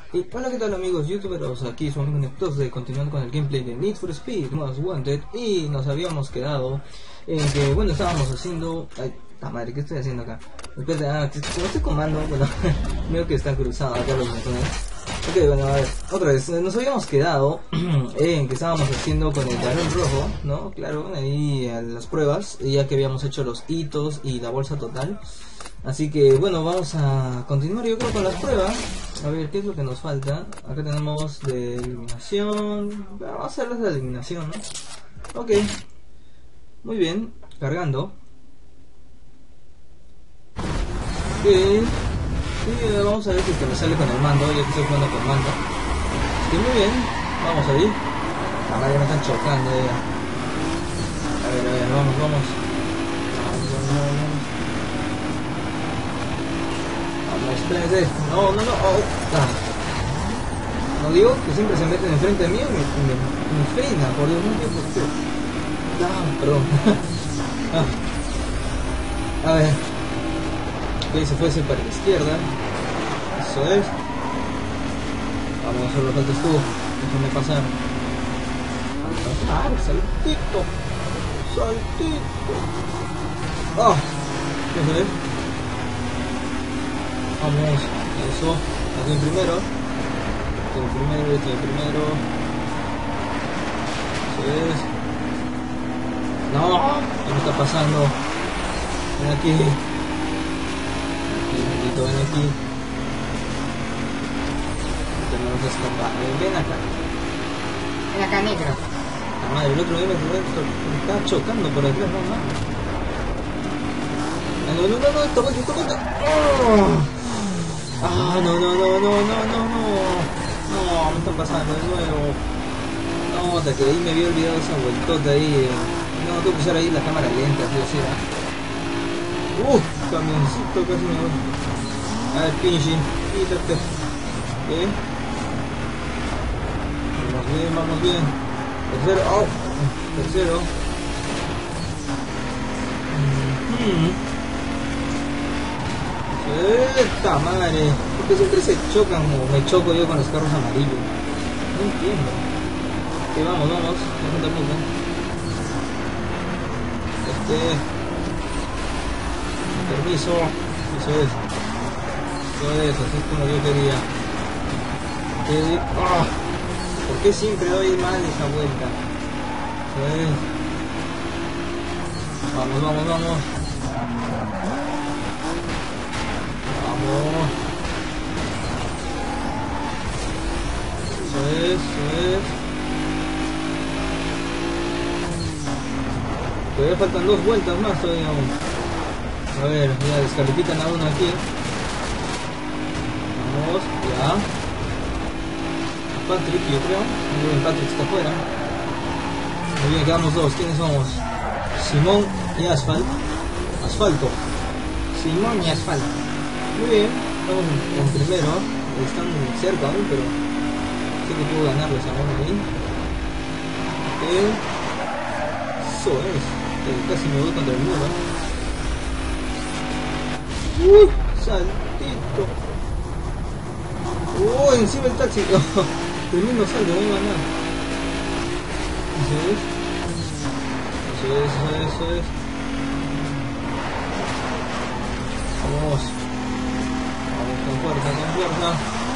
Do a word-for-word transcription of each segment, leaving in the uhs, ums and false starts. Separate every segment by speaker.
Speaker 1: Y hola, ¿qué tal amigos youtuberos? Aquí su amigo Neptos, continuando con el gameplay de Need for Speed Most Wanted. Y nos habíamos quedado en que, bueno, estábamos haciendo... Ay, la madre, ¿qué estoy haciendo acá? Espera, ah, como estoy comando, bueno, veo que están cruzados acá los botones. Ok, bueno, a ver, otra vez, nos habíamos quedado en que estábamos haciendo con el balón rojo, ¿no? Claro, ahí a las pruebas, ya que habíamos hecho los hitos y la bolsa total. Así que bueno, vamos a continuar yo creo con las pruebas. A ver, ¿qué es lo que nos falta? Acá tenemos de eliminación. Vamos a hacer las de eliminación, ¿no? Ok. Muy bien, cargando. Ok. Y eh, vamos a ver si es que me sale con el mando, ya que estoy jugando con mando. Así que muy bien, vamos ahí. La madre me están chocando ya. A ver, a ver, vamos, vamos. Vamos, vamos, vamos. No, espérense. No, no, no. Oh. Ah. No digo que siempre se meten enfrente de mí y me, me, me frena, por Dios, no entiendo por qué. Ah, perdón. ah. A ver. Ok, se fue ese para la izquierda. Eso es. Vamos, solo faltas tú. Déjame pasar. Ah, saltito. Saltito. Ah. Eso es. Vamos, eso, aquí el primero, este el primero, este el primero, eso es. No, ¿qué me está pasando? Ven aquí, aquí, maldito, ven aquí. Tenemos que escapar, ven acá.
Speaker 2: Ven acá, negro.
Speaker 1: La madre, el otro día me, me está chocando por detrás, no mames. No, no, no, no, esto vuelta, esto vuelta. ¡Oh! Ah, no, no, no, no, no, no, no. No, me está pasando de nuevo. No, hasta que ahí me había olvidado esa vueltota ahí. No, tengo que usar ahí la cámara lenta, así o sea. Uff, camioncito casi me voy. A ver, pinche, quítate. ¿Qué? Vamos bien, vamos bien. Tercero, oh, tercero. Mm-hmm. ¡Esta madre! ¿Por qué siempre se chocan o me choco yo con los carros amarillos? No entiendo. Ok, vamos, vamos. No falta mucho. Este... Permiso. Eso es. Eso es, así es como yo quería. Okay. ¡Oh! ¿Por qué siempre doy mal esa vuelta? Eso es. Vamos, vamos, vamos. Eso es, eso es. Todavía faltan dos vueltas más todavía aún. A ver, ya descalifican a uno aquí. Vamos, ya. A Patrick, yo creo. Muy bien, Patrick está afuera. Muy bien, quedamos dos. ¿Quiénes somos? Simón y Asfalt. Asfalto. Simón y Asfalto. Muy bien, estamos en, en primero, están cerca aún, pero sé que puedo ganarles aún ahí. Okay. Eso es, eh, casi me voy contra el muro. Uy, saltito. Uy, encima el taxi. Tremendo salto, no iba a ganar. Eso es. Eso es, eso es, eso es. Vamos. Con fuerza, con fuerza.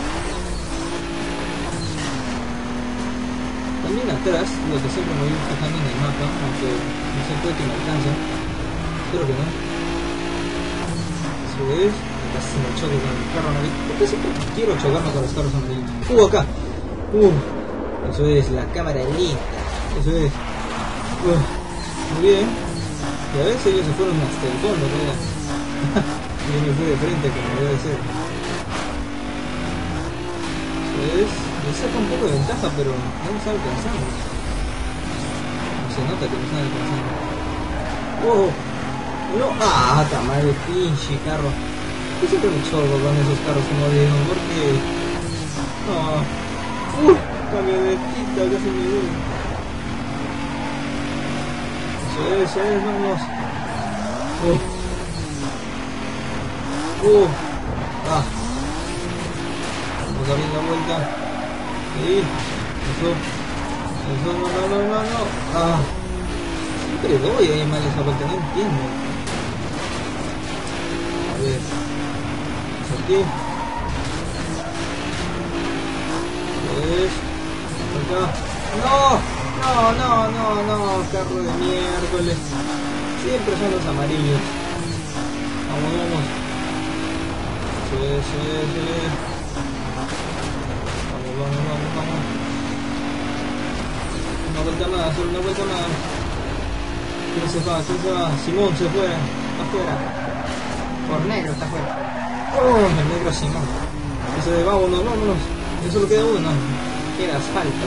Speaker 1: También atrás, lo que siempre me voy fijando en el mapa, aunque no sé puede que me alcance. Espero que no. Eso es. Casi me choco con el carro amarillo. ¿Por qué siempre quiero chocarme con los carros amarillos? Uh, acá. Uh. Eso es, la cámara lenta. Eso es. Uh. Muy bien. Y a veces ellos se fueron hasta el fondo, ¿no? Y yo me fui de frente como debe ser. Es, me saca un poco de ventaja, pero no me está alcanzando. No se nota que me están alcanzando. ¡Oh! ¡No! ¡Ah! ¡Ta madre! ¡Pinche carro! Yo siempre me choco con esos carros como digo, porque... ¡No! ¡Uh! Camionetita, casi me voy. Eso es, eso es, vamos. ¡Uh! ¡Uh! ¡Ah! da bien la vuelta. Sí, eso. Eso, no, no, no, no, no. Ah, siempre doy ahí mal esa vuelta, no entiendo. A ver. Es aquí. Es. Acá. No, no, no, no, no, carro de miércoles. Siempre son los amarillos. Vamos, vamos. Eso es, eso es, eso es. Vamos, vamos, vamos, vamos. Una vuelta más, solo una vuelta más. ¿Quién se va? ¿Quién se va? Simón se fue. Afuera.
Speaker 2: Por negro está afuera.
Speaker 1: Oh, el negro Simón. Eso de vámonos, vámonos. Eso lo queda uno.
Speaker 2: Queda asfalto.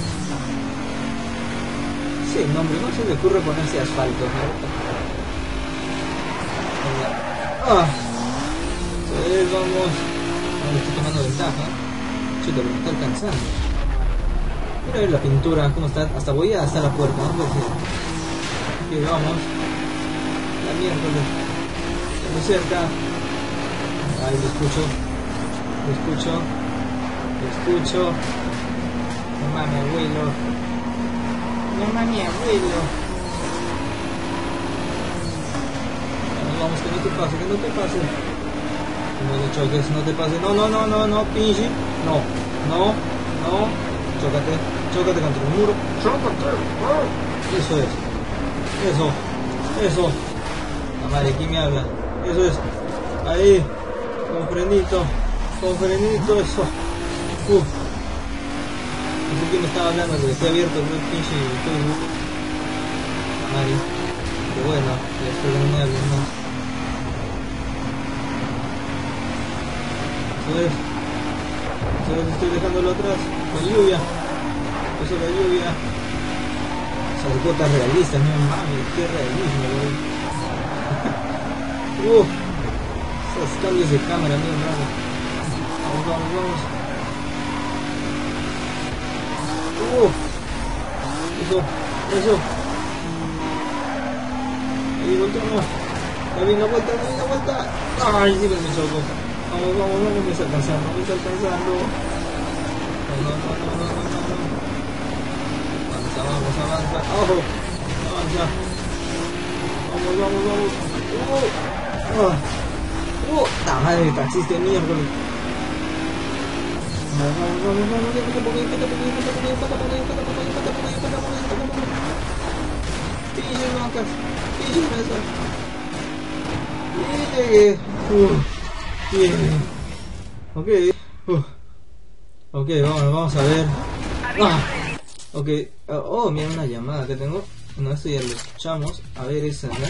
Speaker 1: Sí, no, hombre, no se le ocurre ponerse asfalto, ¿no? Ah, pues vamos. Ahora estoy tomando ventaja. Chuta, pero me está alcanzando. Mira a ver la pintura, cómo está. Hasta voy hasta la puerta, ¿no? Porque aquí vamos. La miércoles. Muy cerca. Ahí lo escucho. Lo escucho. Lo escucho. Mamá, mi abuelo.
Speaker 2: Mamá, mi abuelo.
Speaker 1: Vamos, que no te pase, que no te pase. No le choques, no te pase. No, no, no, no, no, pinche. No, no, no. Chócate, chócate contra el muro. Chócate. Eso es. Eso. Eso. La madre, ¿quién me habla? Eso es. Ahí. Con frenito. Con frenito, eso. Uf. No sé quién me estaba hablando, que dejé abierto el pinche Facebook. La madre. Qué bueno, ya espero que no me hablen más. Eso es. Eso es, estoy dejándolo atrás. Con lluvia. Eso es la lluvia. Esas gotas realistas, no mames, qué realismo, güey. uh, esos cambios de cámara, no raro. Vamos, vamos, vamos. Uh, eso, eso. Ahí volteamos. Da bien la vuelta, da bien la vuelta. Ay, sí, me chocó. Vamos, vamos, vamos, me está alcanzando, me está alcanzando. No, no, no, no, no, no, no. Avanza, vamos, avanza. Ojo, avanza. Vamos, vamos, vamos. Uh, uh, uh, la madre de taxista de miércoles. Vamos, vamos, vamos, vamos, vamos, vamos, Bien. Ok. Uh. Ok, vamos, vamos a ver. Ah. Ok. Uh, oh, mira una llamada que tengo. No, esto ya lo escuchamos. A ver esa, ¿no?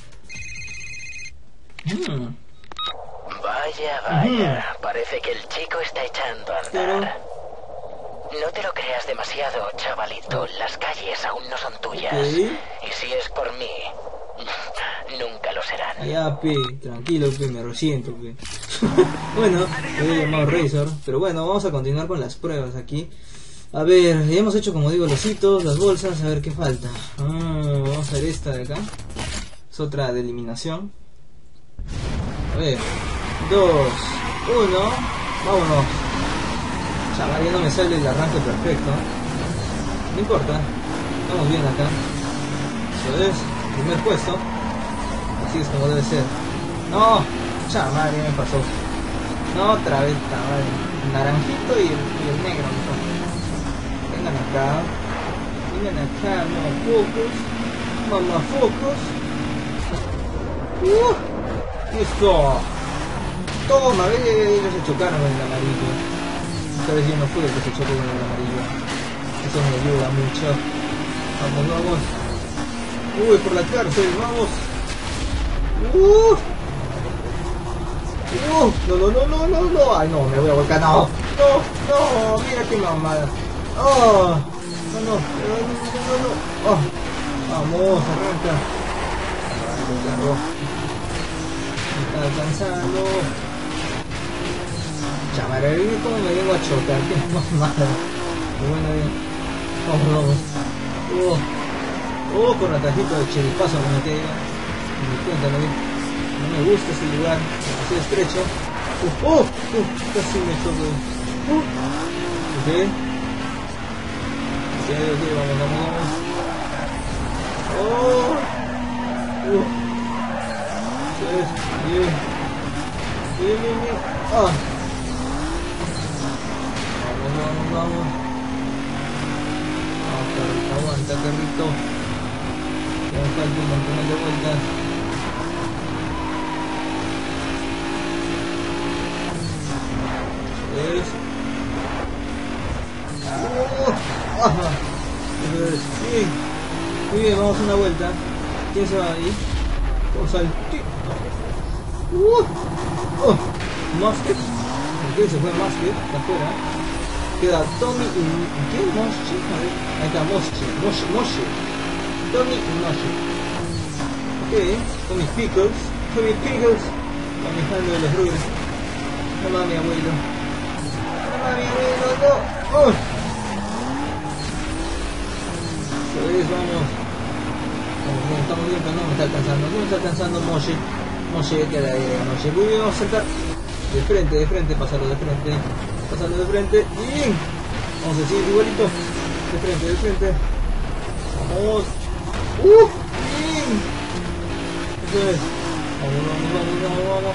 Speaker 1: Hmm.
Speaker 3: Vaya, vaya. Hmm. Parece que el chico está echando a andar.
Speaker 1: Pero...
Speaker 3: no te lo creas demasiado, chavalito. Las calles aún no son tuyas.
Speaker 1: Okay.
Speaker 3: Y si es por mí, nunca lo serán.
Speaker 1: Ya, pe, tranquilo, pe, me resiento, pe. Bueno, me había llamado Razor. Pero bueno, vamos a continuar con las pruebas aquí. A ver, ya hemos hecho, como digo, los hitos, las bolsas. A ver qué falta. Ah, vamos a ver esta de acá. Es otra de eliminación. A ver, dos, uno, vámonos. Chaval, ya no me sale el arranque perfecto. No importa, estamos bien acá. Eso es, primer puesto. Así es como debe ser. No, chaval, ya me pasó. No, otra vez, chaval. El naranjito y el, y el negro. Mejor. Vengan acá. Vengan acá, no focus. Mamá focus. Uh, listo. Toma, ve, ellos se chocaron con el amarillo. Esta vez yo no fui el que se chocó con el amarillo. Eso me ayuda mucho. Vamos, vamos. Uy, por la cárcel, vamos. Uh. Uh. No, no, no, no, no, no. Ay, no, me voy a volcar. No, no, no. Mira qué mamada. Oh. No, no, no, no, no, no. Oh. Vamos, arranca. Arranca, me está alcanzando. Chaval, ¿cómo me vengo a chocar? Qué mamada. Bueno, bien. Vamos, vamos. Oh, oh, con atajito de chiripazo me metí ahí. Me cuenta, ¿no? No me gusta ese lugar, demasiado estrecho. Uh, oh, uh, casi me choco. Ok. Ok, ok, vamos, vamos, vamos. Oh. Uh. Bien, bien. Bien, bien, bien. Ah. Vamos, vamos, vamos. Vamos, carrito, aguanta, carrito. Ya falta un montón de vueltas. Es. Uh, ajá. Es. Bien. Muy bien, vamos a una vuelta. ¿Quién se va ahí? Vamos al tiro. Uh, oh. Musket. ¿Quién se fue Musket? Está afuera. Queda Tommy y... ¿Qué? Moshi. Ahí está, Moshi. Moshi. Moshi. Tommy y Moshi. Ok. Tommy Pickles. Tommy Pickles. Manejando de los rubios. No va mi abuelo. No va mi abuelo. No. Oh. Pues vamos. Vamos bien, estamos bien, pero no me está alcanzando. No me está alcanzando Moshi. Moshi, queda ahí. Moshi. Muy bien, vamos a saltar. De frente, de frente, pasarlo de frente. Pasarlo de frente. Bien. Vamos a seguir igualito. De frente, de frente. Vamos. Uh, bien. Eso es. Vamos, vamos, vamos, vamos, vamos.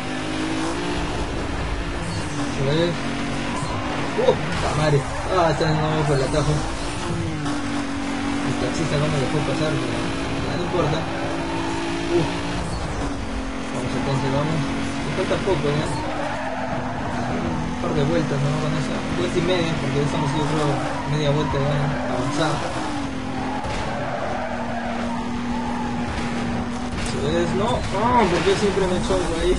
Speaker 1: Eso es. Uh, la madre. Ah, está no me por el atajo. El taxista no me dejó pasar, pero no importa. Uh. Vamos entonces, vamos. Me falta poco ya. Un par de vueltas, ¿no? Con esa vuelta y media, porque ya estamos yo creo media vuelta ya avanzada. Eso es, no, oh, porque siempre me choco ahí.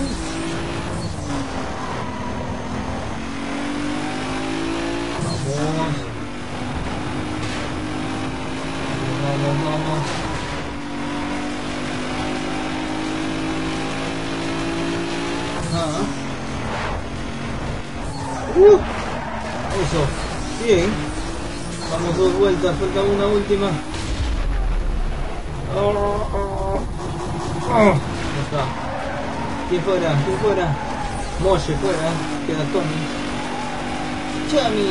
Speaker 1: Vamos. Vamos, vamos, vamos. Ajá. Uh, eso, bien. Vamos dos vueltas, falta una última. Oh, oh, oh. Ya está. ¿Quién fuera? ¿Quién fuera? Moshi fuera. Queda Tommy. Chami.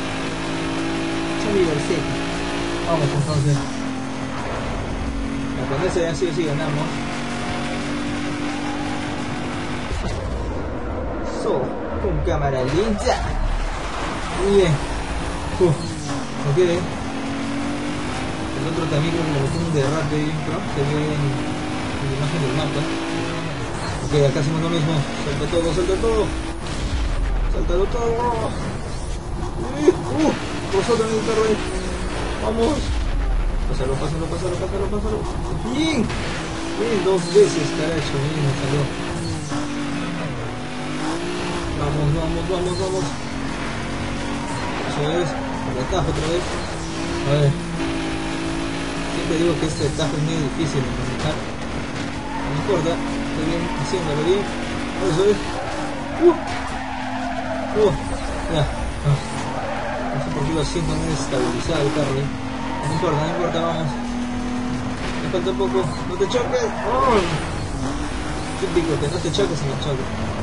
Speaker 1: Chami Bersetti. Vamos entonces. Ya, con ese ya sí o sí ganamos. So. Con cámara lenta. Muy bien. Uh, ok. El otro también creo que le metió un derrate ahí, ¿no? Se ve en, en la imagen del mapa. Ok, acá hacemos lo mismo. Salta todo, salta todo. Saltalo todo. Uh, uh, vosotros en el carro ahí. Vamos. Pásalo, pásalo, pásalo, pásalo, pásalo. Bien. Bien, dos veces, carajo. Bien, me salió. Vamos, vamos, vamos, vamos. Eso es. El atajo otra vez. A ver. Siempre digo que este atajo es muy difícil de manejar. No importa. Estoy bien haciéndolo bien. Eso es. Uh. Uh. Ya. Ah. No sé por qué lo siento muy estabilizado el carro. ¿Eh? No importa, no importa, vamos. Me falta un poco. No te choques. Oh. Típico que no te choques y me choques.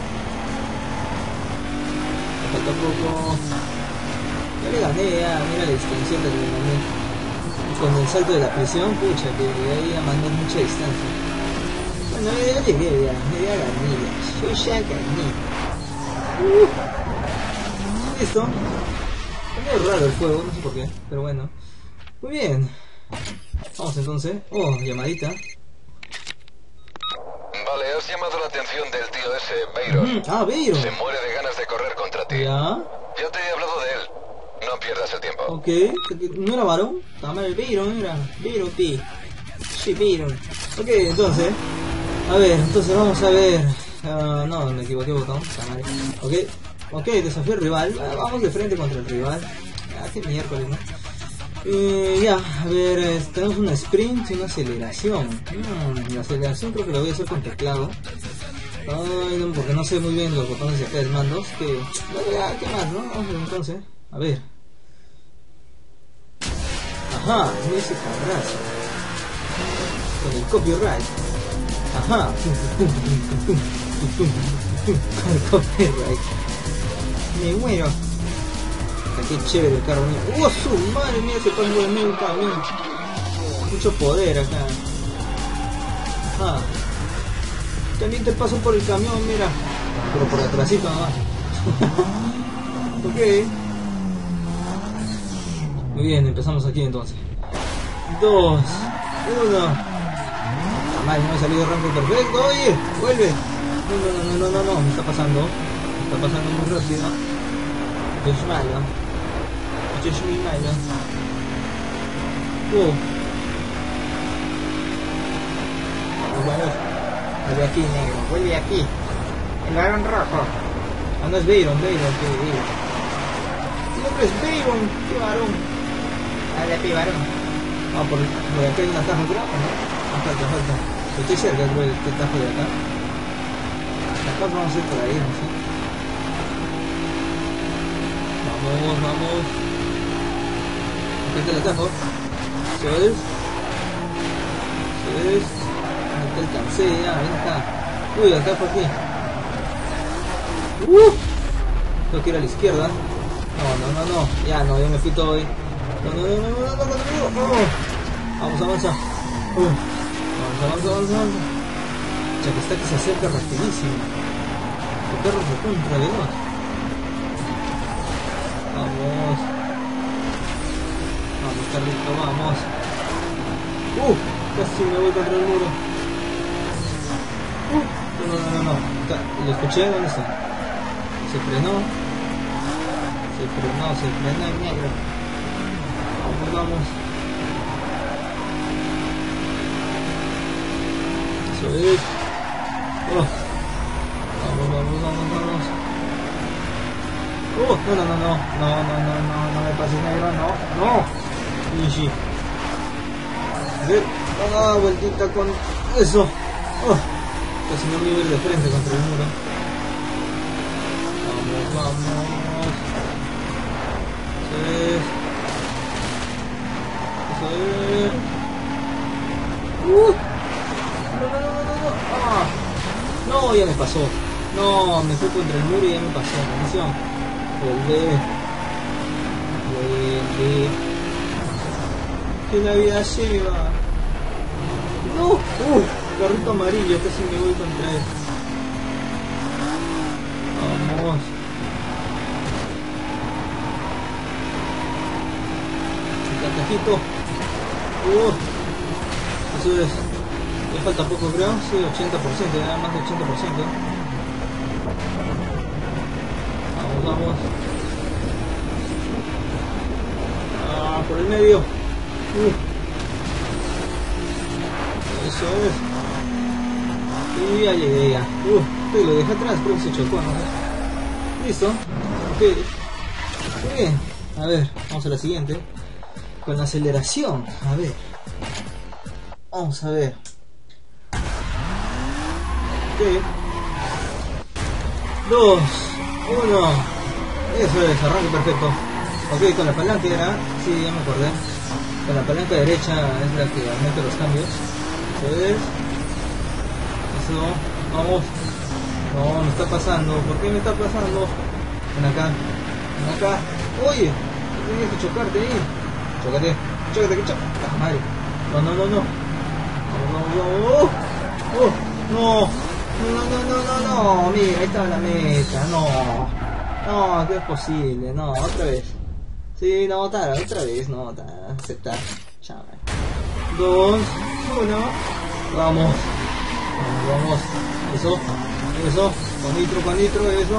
Speaker 1: Falta poco. Ya le gané, ya, mira la distancia que le gané. Con el salto de la presión, pucha, que ahí a mandar mucha distancia. Bueno, ya llegué, ya, ya gané, ya. Yo ya gané. Uh. Listo. Es muy raro el juego, no sé por qué, pero bueno. Muy bien. Vamos entonces. Oh, llamadita.
Speaker 4: Vale, has llamado la atención del tío ese, Byron.
Speaker 1: Mm, ah, Byron.
Speaker 4: Se muere de ganas de correr contra ti.
Speaker 1: Ya.
Speaker 4: Ya te he hablado de él. No pierdas el tiempo.
Speaker 1: Ok. ¿No era varón? Estaba mal el Byron, era. Byron, P. Sí, Byron. Ok, entonces. A ver, entonces vamos a ver. Uh, no, me equivoqué, botón. Ok. Ok, desafío al rival. Uh, vamos de frente contra el rival. Ah, qué miércoles, ¿no? Eh, ya, a ver, eh, tenemos una sprint y una aceleración. Mm, la aceleración creo que la voy a hacer con teclado. Ay, no, porque no sé muy bien los botones de acá del mando. Que, bueno, ya, ¿qué más, no? Vamos a ver, entonces, a ver. Ajá, mira ese carrazo. Con el copyright. Ajá. Con el copyright. Me muero. qué chévere el carro mío. ¡Oh, su madre mía! Se pasó por el medio del camión. Mucho poder acá. Ajá. También te paso por el camión, mira. Pero por atrásito nomás. Ok. Muy bien, empezamos aquí entonces. Dos. Uno. Madre, no me ha salido el rango perfecto. Oye, vuelve. No, no, no, no, no, no. Me está pasando. Me está pasando muy rápido. Es malo. Es muy malo. Uh. Bueno, vuelve aquí, negro. Vuelve aquí.
Speaker 2: El varón rojo.
Speaker 1: Ah, no es Bayron, Bayron, qué Bayron. No, pero es Bayron, qué varón.
Speaker 2: Dale, pi, varón.
Speaker 1: Ah, por, por acá hay una taja, creo, ¿no? Ah, falta, falta. Estoy cerca, creo, de este tajo de acá. Acá vamos a ir por ahí, no sé. Vamos, vamos. Acá está el atajo. ¿Se ve? ¿Se ve? Acá alcancé ya, ven acá. Uy, acá por aquí. Uh, tengo que ir a la izquierda. No, no, no, no. Ya no, yo me fui todo ahí. No, no, no, no, no, no, no, no, no. Vamos, avanza. Uh, vamos, avanza, avanza, avanza. Ya que está que se acerca rapidísimo. El perro se contra veloz. Vamos. Vamos, carrito, vamos. Uh, casi me voy contra el muro. Uh, no, no, no, no. Está, ¿lo escuché? ¿Dónde está? Se frenó. Se frenó, se frenó el negro. Vamos, vamos. Eso es. Oh. Vamos, vamos, vamos, vamos. Oh, no, no, no, no. No, no, no, no, no me pases, negro, no. No. Y sí. Ah, vueltita con eso. Oh. Casi no me iba a ir de frente contra el muro. Vamos, vamos. Eso es. Eso es. Uh. No, no, no, no, no. Ah. No, ya me pasó. No, me fui contra el muro y ya me pasó. Maldición. Volvé. Volvé. Que la vida lleva. No. Uh. Carrito amarillo, casi me voy contra él. Vamos. Catajito. Uh, eso es. Me falta poco, creo. Sí, ochenta por ciento, ya más de ochenta por ciento. Vamos, vamos. Ah, por el medio. Uh. Eso es. Y ya llegué ya. Uh, lo dejé atrás, creo que se chocó, ¿no? Listo. Ok. Muy bien. A ver, vamos a la siguiente. Con la aceleración. A ver. Vamos a ver. Ok. Dos. Uno. Eso es, arranque perfecto. Ok, con la palanca era. Sí, ya me acordé. Con la palanca derecha es la que aumenta los cambios. Eso es. Eso, vamos. No, me está pasando. ¿Por qué me está pasando? Ven acá. Ven acá. Oye, tienes que chocarte ahí. Chócate. Chócate, que choca. Ah, madre. No, no, no, no. No, no, no. Oh, oh, no. No, no, no, no, no. Mira, ahí está la meta. No. No, ¿qué es posible? No, otra vez. Sí, no, otra, otra vez. No, otra. Aceptar. Ya, man. Dos. Uno. Vamos. Vamos, vamos, eso, eso, con nitro, con nitro, eso.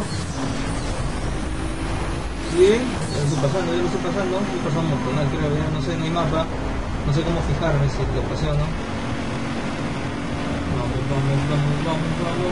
Speaker 1: Bien, ya lo estoy pasando, ya lo estoy pasando, estoy pasando un montón, creo, ya no sé, no hay mapa, no sé cómo fijarme si lo pasé o no. Vamos, vamos, vamos, vamos, vamos.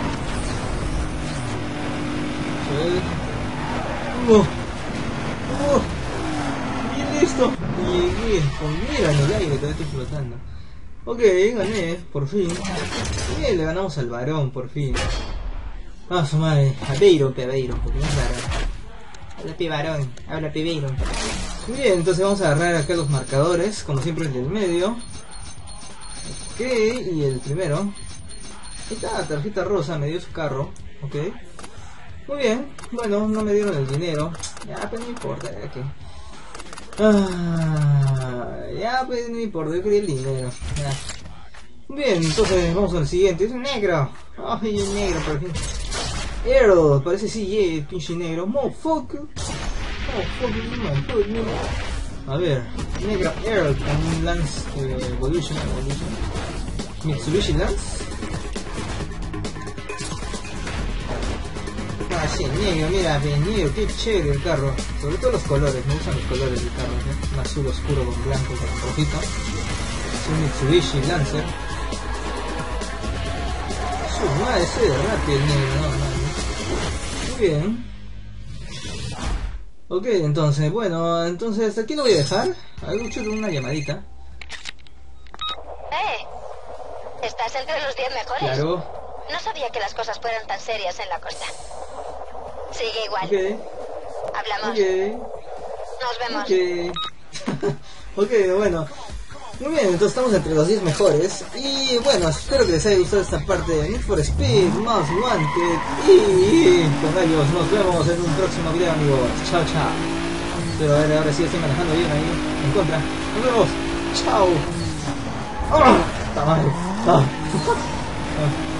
Speaker 1: Eso es. ¡Uh! ¡Uh! Y listo, llegué, con mira en el aire, todavía estoy flotando. Ok, gané, por fin. Bien, le ganamos al varón, por fin. Ah, su madre. A Bayron, pe Bayron, porque no es varón. Habla pi varón, habla pi Bayron. Bien, entonces vamos a agarrar acá los marcadores, como siempre el del medio. Ok, y el primero. Ahí está, tarjeta rosa, me dio su carro. Ok. Muy bien, bueno, no me dieron el dinero. Ya, pues no importa, ya que... Ah, ya, pues no importa, yo quería el dinero. Ya. Bien, entonces vamos al siguiente. Es un negro. Ay, un negro, por fin. Earl, parece sí, yeah, pinche negro. Motherfucker. Motherfucker, motherfucker. A ver, negro Earl con un Lance eh, Evolution, Evolution. Mitsubishi Lance. Ah, sí, negro, mira, negro, qué chévere el carro. Sobre todo los colores, me gustan los colores del carro, ¿eh? Un azul oscuro con blanco, con rojito. Es un Mitsubishi Lancer. Su madre, ese de rápido el negro, no, no. Muy bien. Ok, entonces, bueno, entonces aquí lo voy a dejar. Hay mucho de una llamadita.
Speaker 5: ¡Eh! ¿Estás entre los diez mejores?
Speaker 1: Claro.
Speaker 5: No sabía que las cosas fueran tan serias en la costa. Sigue igual.
Speaker 1: Ok.
Speaker 5: Hablamos.
Speaker 1: Ok.
Speaker 5: Nos vemos.
Speaker 1: Ok. Ok, bueno. Muy bien, entonces estamos entre los diez mejores. Y bueno, espero que les haya gustado esta parte de Need for Speed Most Wanted. Y con ellos nos vemos en un próximo video, amigos. Chao, chao. Pero a ver, ahora sí estoy manejando bien ahí en contra. Nos vemos. Chao. ¡Oh! ¡Está mal! ¡Ah! ¡Ah!